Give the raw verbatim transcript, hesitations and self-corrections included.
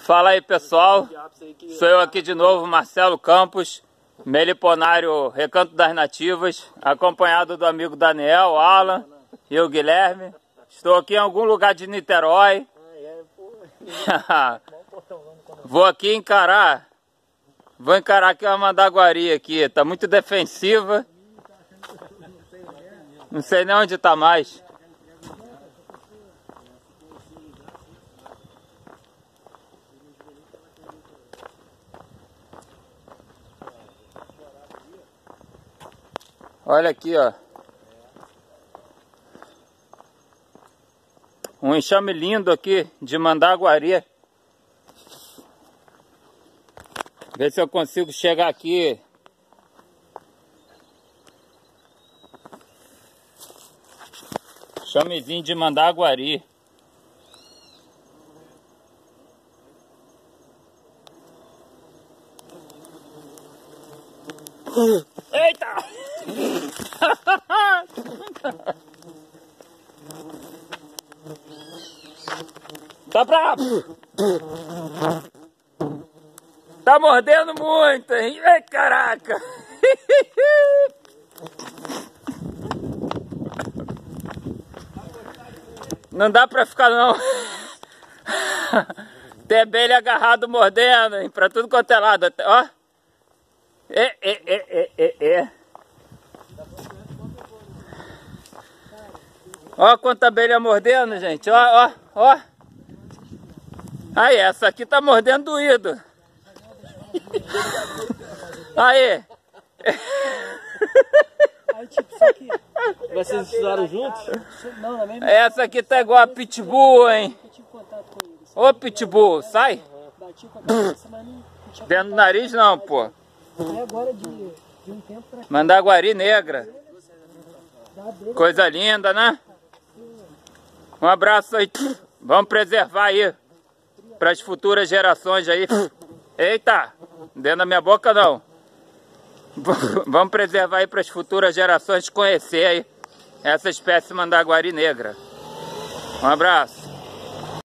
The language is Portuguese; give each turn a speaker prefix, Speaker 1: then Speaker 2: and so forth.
Speaker 1: Fala aí, pessoal, sou eu aqui de novo, Marcelo Campos, meliponário Recanto das Nativas, acompanhado do amigo Daniel, Alan e o Guilherme. Estou aqui em algum lugar de Niterói. Vou aqui encarar, vou encarar aqui uma mandaguari aqui, tá muito defensiva. Não sei nem onde tá mais. Olha aqui, ó. Um enxame lindo aqui de mandaguari. Ver se eu consigo chegar aqui. Enxamezinho de mandaguari. Eita! Tá bravo! Tá mordendo muito, hein? Ai, caraca! Não dá pra ficar não. Tem abelha agarrado mordendo, hein? Pra tudo quanto é lado. Ó. É, é, é, é, é, é. Ó quanta abelha mordendo, gente. Ó, ó, ó. Aí, essa aqui tá mordendo doído. Aí.
Speaker 2: Aí, tipo, isso aqui. Vocês estudaram juntos? Não, na mesma.
Speaker 1: Essa aqui tá igual a Pitbull, hein? Ô, Pitbull, sai. Dentro do nariz não, pô.
Speaker 2: Agora de, de um tempo pra cá.
Speaker 1: Mandaguari negra. Coisa linda, né? Um abraço aí. Vamos preservar aí. Para as futuras gerações aí. Eita! Dentro da minha boca não. Vamos preservar aí para as futuras gerações conhecer aí essa espécie mandaguari negra. Um abraço.